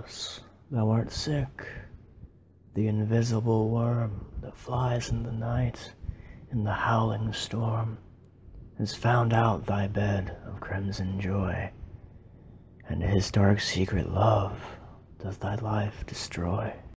Perhaps thou art sick. The invisible worm that flies in the night, in the howling storm, has found out thy bed of crimson joy, and his dark secret love does thy life destroy.